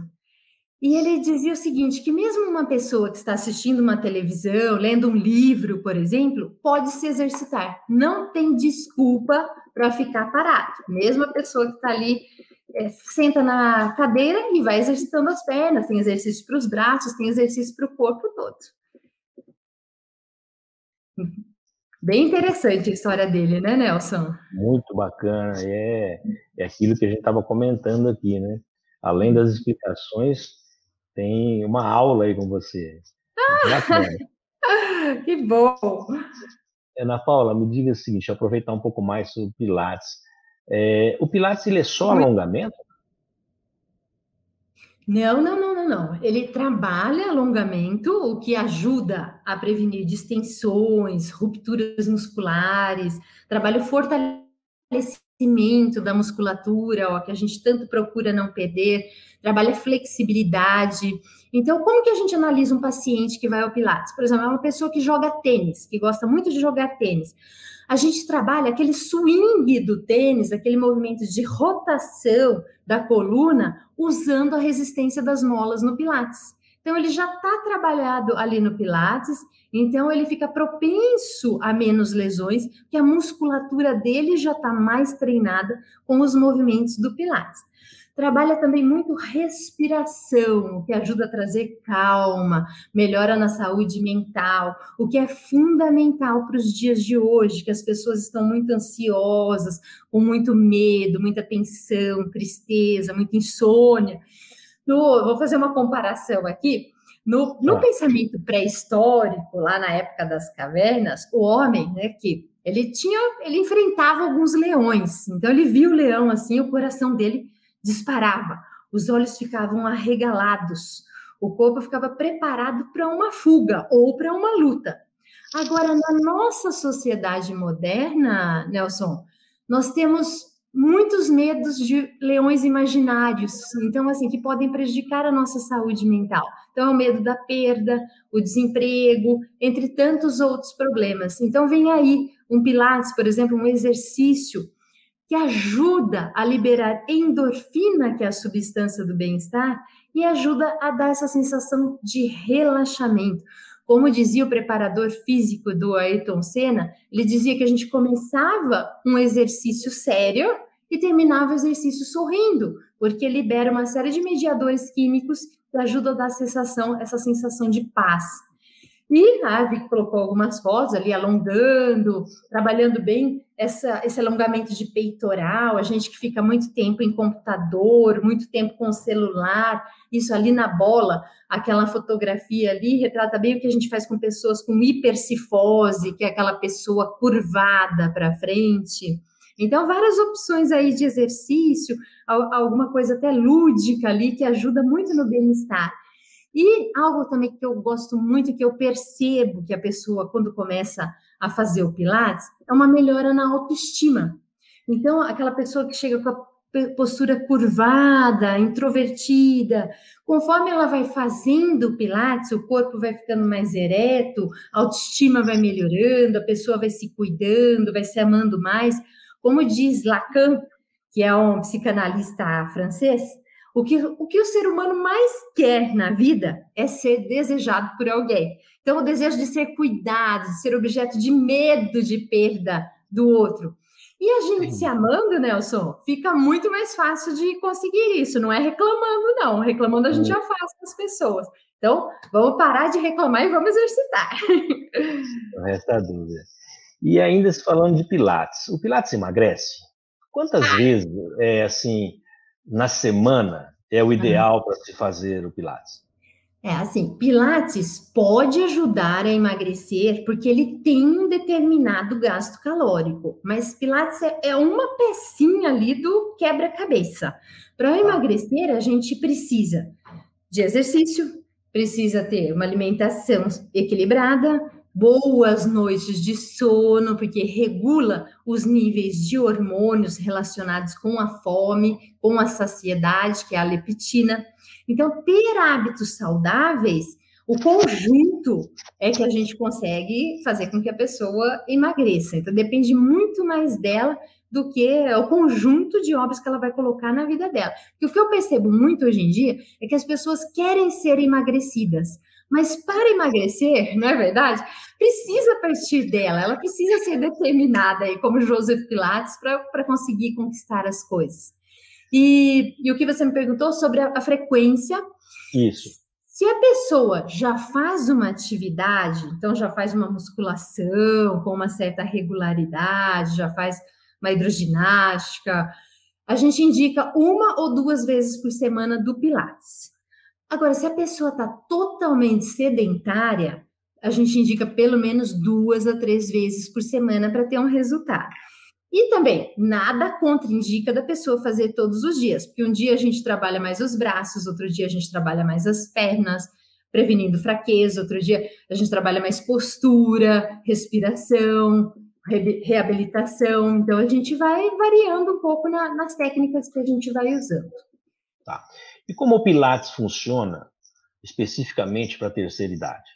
E ele dizia o seguinte, que mesmo uma pessoa que está assistindo uma televisão, lendo um livro, por exemplo, pode se exercitar. Não tem desculpa para ficar parado. Mesmo a pessoa que está ali, é, senta na cadeira e vai exercitando as pernas, tem exercício para os braços, tem exercício para o corpo todo. Bem interessante a história dele, né, Nelson? Muito bacana. É, é aquilo que a gente estava comentando aqui, né? Além das explicações, tem uma aula aí com você. Ah, que bom! Ana Paula, me diga o seguinte, deixa eu aproveitar um pouco mais sobre o Pilates. É, o Pilates, ele é só alongamento? Não, não, não, não, não. Ele trabalha alongamento, o que ajuda a prevenir distensões, rupturas musculares, trabalha o fortalecimento da musculatura, ó, que a gente tanto procura não perder, trabalha flexibilidade. Então, como que a gente analisa um paciente que vai ao Pilates? Por exemplo, é uma pessoa que joga tênis, que gosta muito de jogar tênis. A gente trabalha aquele swing do tênis, aquele movimento de rotação da coluna, usando a resistência das molas no Pilates. Então, ele já está trabalhado ali no Pilates, então ele fica propenso a menos lesões, porque a musculatura dele já está mais treinada com os movimentos do Pilates. Trabalha também muito respiração, o que ajuda a trazer calma, melhora na saúde mental, o que é fundamental para os dias de hoje, que as pessoas estão muito ansiosas, com muito medo, muita tensão, tristeza, muita insônia. No, vou fazer uma comparação aqui. No, no pensamento pré-histórico, lá na época das cavernas, o homem, né, que ele tinha, ele enfrentava alguns leões. Então ele viu o leão assim, o coração dele disparava, os olhos ficavam arregalados, o corpo ficava preparado para uma fuga ou para uma luta. Agora, na nossa sociedade moderna, Nelson, nós temos muitos medos de leões imaginários, então, assim, que podem prejudicar a nossa saúde mental. Então, é o medo da perda, o desemprego, entre tantos outros problemas. Então, vem aí um Pilates, por exemplo, um exercício que ajuda a liberar endorfina, que é a substância do bem-estar, e ajuda a dar essa sensação de relaxamento. Como dizia o preparador físico do Ayrton Senna, ele dizia que a gente começava um exercício sério e terminava o exercício sorrindo, porque libera uma série de mediadores químicos que ajudam a dar sensação, essa sensação de paz. E a Vicky colocou algumas fotos ali, alongando, trabalhando bem essa, esse alongamento de peitoral, a gente que fica muito tempo em computador, muito tempo com o celular, isso ali na bola, aquela fotografia ali, retrata bem o que a gente faz com pessoas com hipercifose, que é aquela pessoa curvada para frente. Então, várias opções aí de exercício, alguma coisa até lúdica ali, que ajuda muito no bem-estar. E algo também que eu gosto muito, que eu percebo que a pessoa, quando começa a fazer o Pilates, é uma melhora na autoestima. Então, aquela pessoa que chega com a postura curvada, introvertida, conforme ela vai fazendo o Pilates, o corpo vai ficando mais ereto, a autoestima vai melhorando, a pessoa vai se cuidando, vai se amando mais. Como diz Lacan, que é um psicanalista francês, O que, o que o ser humano mais quer na vida é ser desejado por alguém. Então, o desejo de ser cuidado, de ser objeto de medo de perda do outro. E a gente Sim. se amando, Nelson, fica muito mais fácil de conseguir isso. Não é reclamando, não. Reclamando a gente já faz com as pessoas. Então, vamos parar de reclamar e vamos exercitar. Não resta dúvida. E ainda se falando de Pilates. O Pilates emagrece? Quantas vezes, é assim... na semana é o ideal para se fazer o Pilates? É, assim, Pilates pode ajudar a emagrecer porque ele tem um determinado gasto calórico, mas Pilates é uma pecinha ali do quebra-cabeça. Para emagrecer, a gente precisa de exercício, precisa ter uma alimentação equilibrada, boas noites de sono, porque regula os níveis de hormônios relacionados com a fome, com a saciedade, que é a leptina. Então, ter hábitos saudáveis, o conjunto é que a gente consegue fazer com que a pessoa emagreça. Então, depende muito mais dela do que o conjunto de obras que ela vai colocar na vida dela. E o que eu percebo muito hoje em dia é que as pessoas querem ser emagrecidas, mas para emagrecer, não é verdade? Precisa partir dela, ela precisa ser determinada, aí, como Joseph Pilates, para conseguir conquistar as coisas. E, e o que você me perguntou sobre a, a frequência. Isso. Se a pessoa já faz uma atividade, então já faz uma musculação com uma certa regularidade, já faz uma hidroginástica, a gente indica uma ou duas vezes por semana do Pilates. Agora, se a pessoa está totalmente sedentária, a gente indica pelo menos duas a três vezes por semana para ter um resultado. E também, nada contraindica da pessoa fazer todos os dias, porque um dia a gente trabalha mais os braços, outro dia a gente trabalha mais as pernas, prevenindo fraqueza, outro dia a gente trabalha mais postura, respiração, re- reabilitação. Então, a gente vai variando um pouco na, nas técnicas que a gente vai usando. Tá. E como o Pilates funciona especificamente para a terceira idade?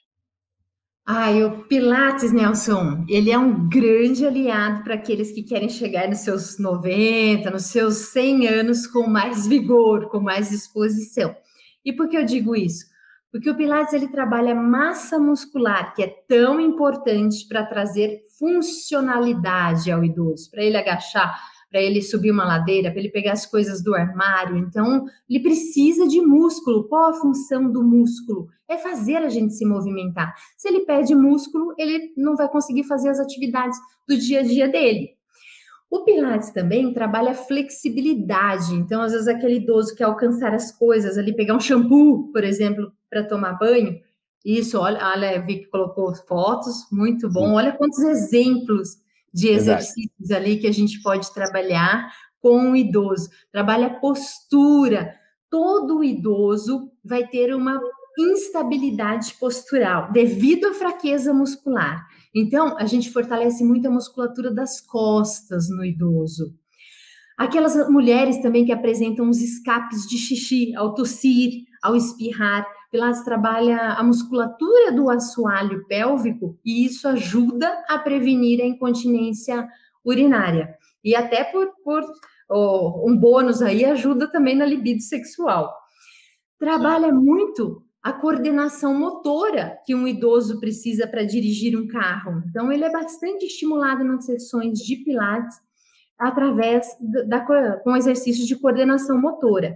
Ah, e o Pilates, Nelson, ele é um grande aliado para aqueles que querem chegar nos seus noventa, nos seus cem anos com mais vigor, com mais disposição. E por que eu digo isso? Porque o Pilates, ele trabalha massa muscular, que é tão importante para trazer funcionalidade ao idoso, para ele agachar, para ele subir uma ladeira, para ele pegar as coisas do armário. Então, ele precisa de músculo. Qual a função do músculo? É fazer a gente se movimentar. Se ele perde músculo, ele não vai conseguir fazer as atividades do dia a dia dele. O Pilates também trabalha flexibilidade. Então, às vezes, aquele idoso quer alcançar as coisas, ali pegar um shampoo, por exemplo, para tomar banho. Isso, olha, olha, eu vi que colocou fotos, muito bom. Sim. Olha quantos exemplos de exercícios Verdade. ali que a gente pode trabalhar com o idoso. Trabalha postura. Todo idoso vai ter uma instabilidade postural devido à fraqueza muscular. Então, a gente fortalece muito a musculatura das costas no idoso. Aquelas mulheres também que apresentam os escapes de xixi ao tossir, ao espirrar, Pilates trabalha a musculatura do assoalho pélvico e isso ajuda a prevenir a incontinência urinária. E até por, por oh, um bônus aí, ajuda também na libido sexual. Trabalha muito a coordenação motora que um idoso precisa para dirigir um carro. Então, ele é bastante estimulado nas sessões de Pilates através da, da com exercícios de coordenação motora.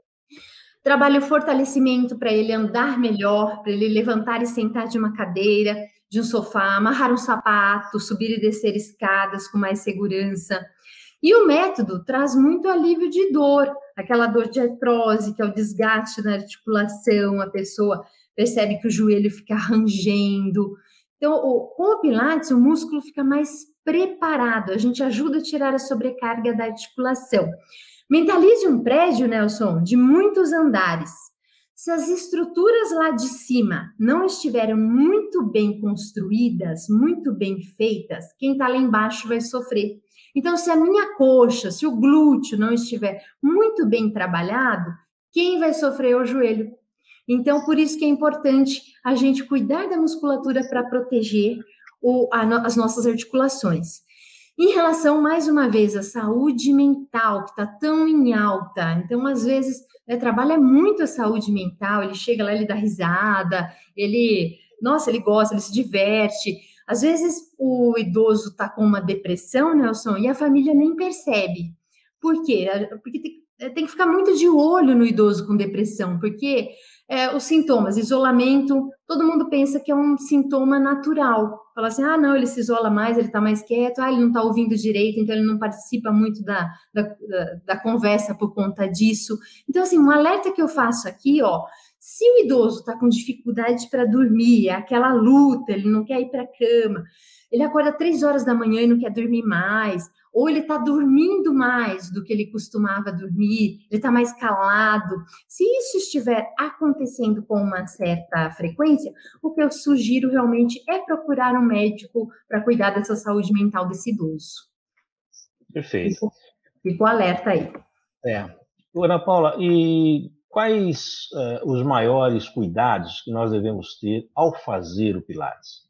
Trabalho fortalecimento para ele andar melhor, para ele levantar e sentar de uma cadeira, de um sofá, amarrar um sapato, subir e descer escadas com mais segurança. E o método traz muito alívio de dor, aquela dor de artrose, que é o desgaste na articulação, a pessoa percebe que o joelho fica rangendo. Então, o, com o Pilates, o músculo fica mais preparado, a gente ajuda a tirar a sobrecarga da articulação. Mentalize um prédio, Nelson, de muitos andares. Se as estruturas lá de cima não estiverem muito bem construídas, muito bem feitas, quem está lá embaixo vai sofrer. Então, se a minha coxa, se o glúteo não estiver muito bem trabalhado, quem vai sofrer é o joelho. Então, por isso que é importante a gente cuidar da musculatura para proteger o, a, as nossas articulações. Em relação, mais uma vez, à saúde mental, que está tão em alta, então, às vezes, né, trabalha muito a saúde mental, ele chega lá, ele dá risada, ele, nossa, ele gosta, ele se diverte. Às vezes, o idoso está com uma depressão, Nelson, e a família nem percebe. Por quê? Porque tem, tem que ficar muito de olho no idoso com depressão, porque é, os sintomas, isolamento, todo mundo pensa que é um sintoma natural. Fala assim, ah, não, ele se isola mais, ele está mais quieto, ah, ele não está ouvindo direito, então ele não participa muito da, da, da, da conversa por conta disso. Então, assim, um alerta que eu faço aqui, ó, se o idoso está com dificuldade para dormir, é aquela luta, ele não quer ir para a cama, ele acorda três horas da manhã e não quer dormir mais, ou ele está dormindo mais do que ele costumava dormir, ele está mais calado. Se isso estiver acontecendo com uma certa frequência, o que eu sugiro realmente é procurar um médico para cuidar dessa saúde mental desse idoso. Perfeito. Fico, fico alerta aí. É. Ana Paula, e quais uh, os maiores cuidados que nós devemos ter ao fazer o Pilates?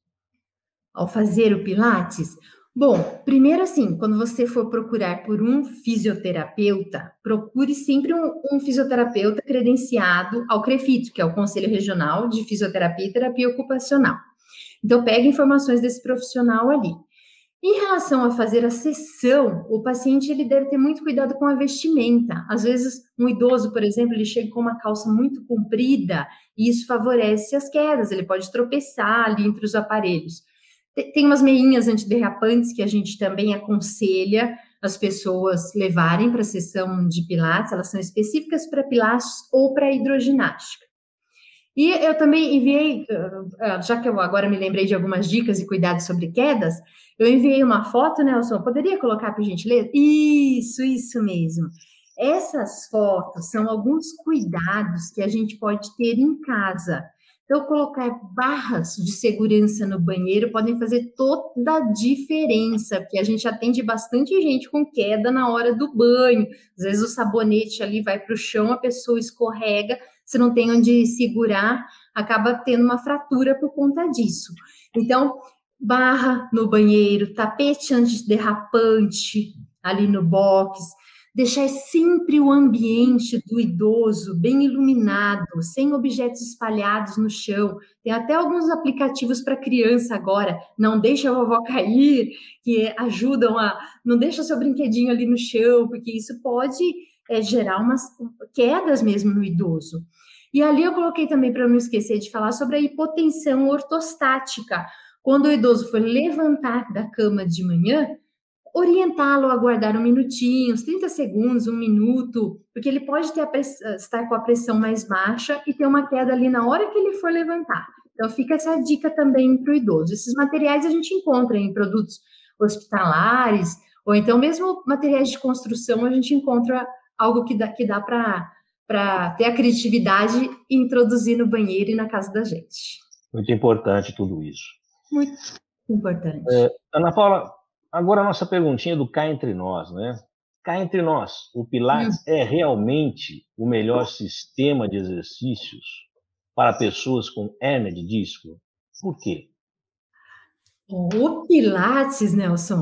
Ao fazer o Pilates? Bom, primeiro assim, quando você for procurar por um fisioterapeuta, procure sempre um, um fisioterapeuta credenciado ao CREFIT, que é o Conselho Regional de Fisioterapia e Terapia Ocupacional. Então, pegue informações desse profissional ali. Em relação a fazer a sessão, o paciente ele deve ter muito cuidado com a vestimenta. Às vezes, um idoso, por exemplo, ele chega com uma calça muito comprida e isso favorece as quedas, ele pode tropeçar ali entre os aparelhos. Tem umas meinhas antiderrapantes que a gente também aconselha as pessoas levarem para a sessão de Pilates, elas são específicas para Pilates ou para hidroginástica. E eu também enviei, já que eu agora me lembrei de algumas dicas e cuidados sobre quedas, eu enviei uma foto, Nelson, poderia colocar por gentileza? Isso, isso mesmo. Essas fotos são alguns cuidados que a gente pode ter em casa. Então, colocar barras de segurança no banheiro podem fazer toda a diferença, porque a gente atende bastante gente com queda na hora do banho. Às vezes o sabonete ali vai para o chão, a pessoa escorrega, se não tem onde segurar, acaba tendo uma fratura por conta disso. Então, barra no banheiro, tapete antiderrapante ali no box, deixar sempre o ambiente do idoso bem iluminado, sem objetos espalhados no chão. Tem até alguns aplicativos para criança agora, não deixa a vovó cair, que ajudam a... Não deixa seu brinquedinho ali no chão, porque isso pode é, gerar umas quedas mesmo no idoso. E ali eu coloquei também, para não esquecer de falar, sobre a hipotensão ortostática. Quando o idoso for levantar da cama de manhã, orientá-lo a aguardar um minutinho, uns trinta segundos, um minuto, porque ele pode ter a press... estar com a pressão mais baixa e ter uma queda ali na hora que ele for levantar. Então, fica essa dica também para o idoso. Esses materiais a gente encontra em produtos hospitalares, ou então mesmo materiais de construção, a gente encontra algo que dá, que dá para para ter a criatividade e introduzir no banheiro e na casa da gente. Muito importante tudo isso. Muito importante. É, Ana Paula, agora a nossa perguntinha do cá entre nós, né? Cá entre nós, o Pilates hum. é realmente o melhor sistema de exercícios para pessoas com hérnia de disco? Por quê? O Pilates, Nelson,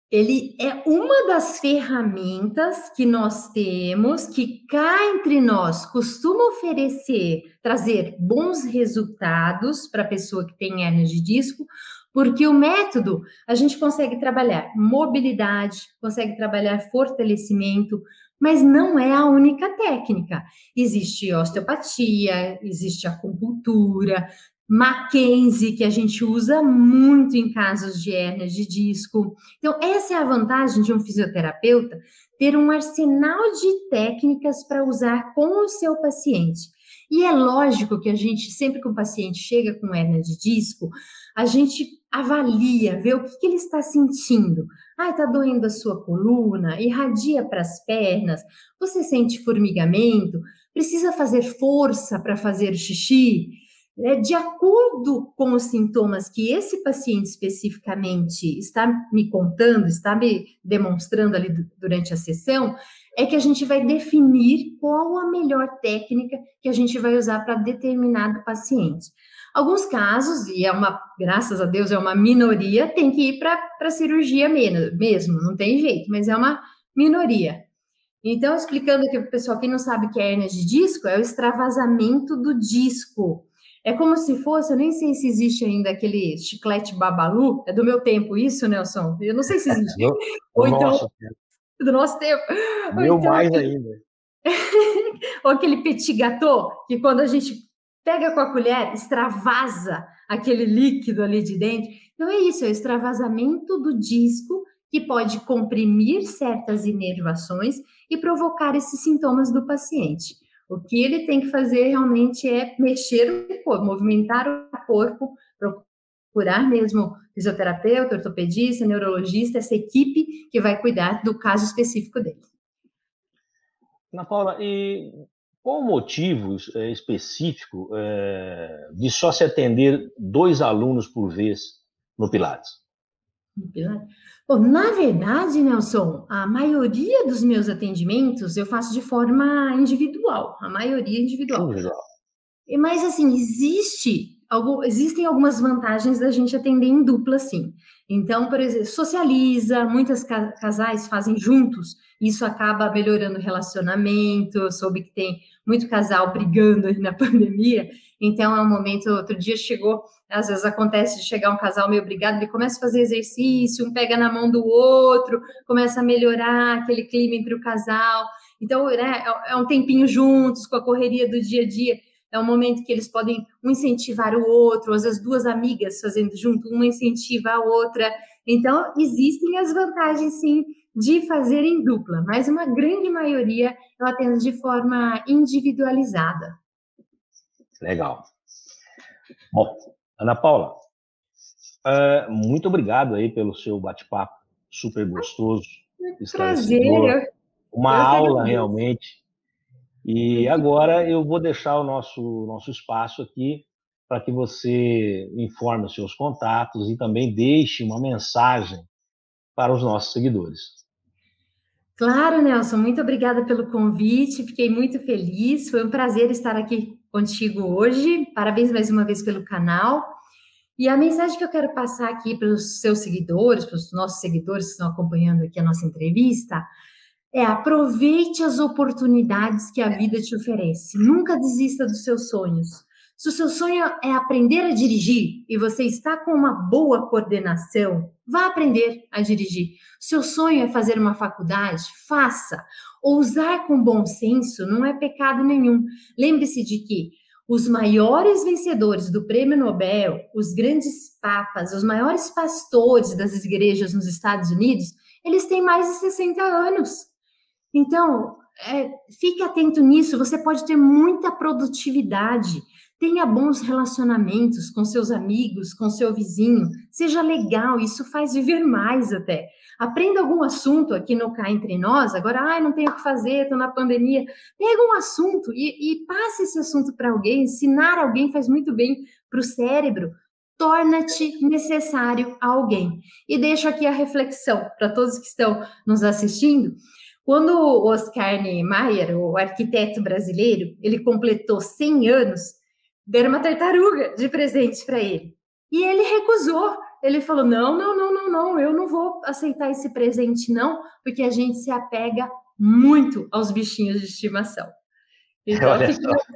Ele é uma das ferramentas que nós temos, que cá entre nós costuma oferecer, trazer bons resultados para a pessoa que tem hérnia de disco, porque o método, a gente consegue trabalhar mobilidade, consegue trabalhar fortalecimento, mas não é a única técnica. Existe osteopatia, existe acupuntura, Mackenzie, que a gente usa muito em casos de hérnia de disco. Então, essa é a vantagem de um fisioterapeuta, ter um arsenal de técnicas para usar com o seu paciente. E é lógico que a gente, sempre que o paciente chega com hérnia de disco, a gente avalia, vê o que, que ele está sentindo. Ah, está doendo a sua coluna, irradia para as pernas, você sente formigamento, precisa fazer força para fazer xixi. De acordo com os sintomas que esse paciente especificamente está me contando, está me demonstrando ali durante a sessão, é que a gente vai definir qual a melhor técnica que a gente vai usar para determinado paciente. Alguns casos, e é uma, graças a Deus, é uma minoria, tem que ir para a cirurgia mesmo, não tem jeito, mas é uma minoria. Então, explicando aqui para o pessoal, quem não sabe o que é hérnia de disco, é o extravasamento do disco. É como se fosse, eu nem sei se existe ainda aquele chiclete Babalu, é do meu tempo isso, Nelson? Eu não sei se existe. Do, do Ou então, nosso tempo. Do nosso tempo. Meu então, mais aquele... ainda. Ou aquele petit gâteau, que quando a gente pega com a colher, extravasa aquele líquido ali de dentro. Então é isso, é o extravasamento do disco, que pode comprimir certas inervações e provocar esses sintomas do paciente. O que ele tem que fazer realmente é mexer o corpo, movimentar o corpo, procurar mesmo fisioterapeuta, ortopedista, neurologista, essa equipe que vai cuidar do caso específico dele. Ana Paula, e qual o motivo específico é, de só se atender dois alunos por vez no Pilates? No Pilates? Bom, na verdade, Nelson, a maioria dos meus atendimentos eu faço de forma individual, a maioria individual. Individual. Mas, assim, existe, existem algumas vantagens da gente atender em dupla, sim. Então, por exemplo, socializa, muitos casais fazem juntos, isso acaba melhorando o relacionamento. Eu soube que tem muito casal brigando aí na pandemia, então é um momento, outro dia chegou, às vezes acontece de chegar um casal meio brigado, ele começa a fazer exercício, um pega na mão do outro, começa a melhorar aquele clima entre o casal. Então, né, é um tempinho juntos, com a correria do dia a dia. É um momento que eles podem um incentivar o outro, às vezes duas amigas fazendo junto, uma incentiva a outra. Então, existem as vantagens, sim, de fazer em dupla, mas uma grande maioria eu atendo de forma individualizada. Legal. Bom, Ana Paula, uh, muito obrigado aí pelo seu bate-papo super gostoso. Prazer. Uma eu aula realmente. E agora eu vou deixar o nosso, nosso espaço aqui para que você informe os seus contatos e também deixe uma mensagem para os nossos seguidores. Claro, Nelson, muito obrigada pelo convite, fiquei muito feliz, foi um prazer estar aqui contigo hoje, parabéns mais uma vez pelo canal. E a mensagem que eu quero passar aqui para os seus seguidores, para os nossos seguidores que estão acompanhando aqui a nossa entrevista, é aproveite as oportunidades que a vida te oferece. Nunca desista dos seus sonhos. Se o seu sonho é aprender a dirigir e você está com uma boa coordenação, vá aprender a dirigir. Seu sonho é fazer uma faculdade? Faça. Ousar com bom senso não é pecado nenhum. Lembre-se de que os maiores vencedores do Prêmio Nobel, os grandes papas, os maiores pastores das igrejas nos Estados Unidos, eles têm mais de sessenta anos. Então, é, fique atento nisso, você pode ter muita produtividade, tenha bons relacionamentos com seus amigos, com seu vizinho, seja legal, isso faz viver mais até. Aprenda algum assunto aqui no Cá Entre Nós, agora, ai, não tenho o que fazer, estou na pandemia. Pega um assunto e, e passe esse assunto para alguém, ensinar alguém faz muito bem para o cérebro. Torna-te necessário a alguém. E deixo aqui a reflexão para todos que estão nos assistindo. Quando o Oscar Niemeyer, o arquiteto brasileiro, ele completou cem anos, deram uma tartaruga de presente para ele. E ele recusou. Ele falou, não, não, não, não, não, eu não vou aceitar esse presente não, porque a gente se apega muito aos bichinhos de estimação. Então, Olha fica... só.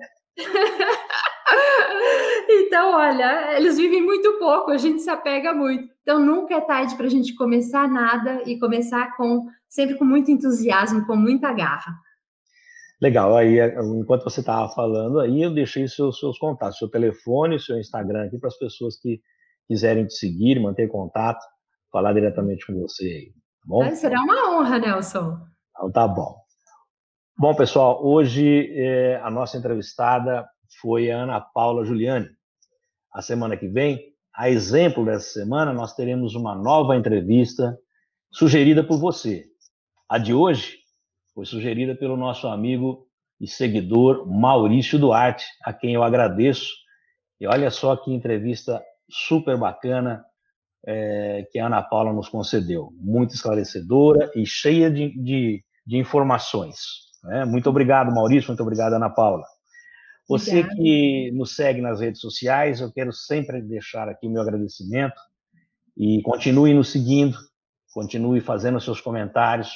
Então, olha, eles vivem muito pouco, a gente se apega muito. Então, nunca é tarde para a gente começar nada e começar com sempre com muito entusiasmo, com muita garra. Legal, aí enquanto você estava falando, aí eu deixei seus, seus contatos, seu telefone, seu Instagram aqui para as pessoas que quiserem te seguir, manter contato, falar diretamente com você aí, tá bom? Ai, será uma honra, Nelson. Então tá bom. Bom, pessoal, hoje é, a nossa entrevistada foi a Ana Paula Giuliani. A semana que vem, a exemplo dessa semana, nós teremos uma nova entrevista sugerida por você. A de hoje foi sugerida pelo nosso amigo e seguidor Maurício Duarte, a quem eu agradeço. E olha só que entrevista super bacana é, que a Ana Paula nos concedeu. Muito esclarecedora e cheia de, de, de informações. Né? Muito obrigado, Maurício. Muito obrigado, Ana Paula. Você Obrigada. Que nos segue nas redes sociais, eu quero sempre deixar aqui o meu agradecimento e continue nos seguindo, continue fazendo seus comentários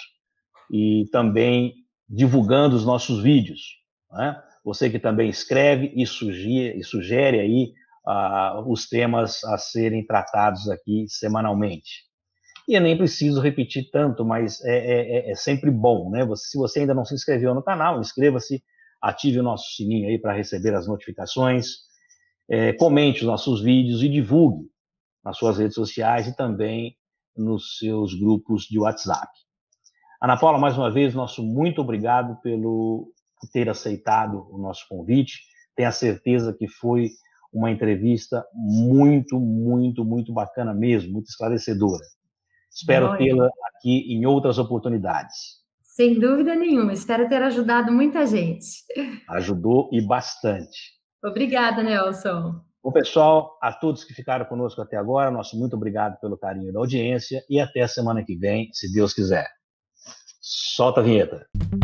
e também divulgando os nossos vídeos. Né? Você que também escreve e sugere, e sugere aí uh, os temas a serem tratados aqui semanalmente. E eu nem preciso repetir tanto, mas é, é, é sempre bom, né? Você, se você ainda não se inscreveu no canal, inscreva-se, ative o nosso sininho aí para receber as notificações, é, comente os nossos vídeos e divulgue nas suas redes sociais e também nos seus grupos de WhatsApp. Ana Paula, mais uma vez, nosso muito obrigado pelo por ter aceitado o nosso convite. Tenho a certeza que foi uma entrevista muito, muito, muito bacana mesmo, muito esclarecedora. Espero tê-la aqui em outras oportunidades. Sem dúvida nenhuma, espero ter ajudado muita gente. Ajudou e bastante. Obrigada, Nelson. Bom, pessoal, a todos que ficaram conosco até agora, nosso muito obrigado pelo carinho da audiência e até a semana que vem, se Deus quiser. Solta a vinheta.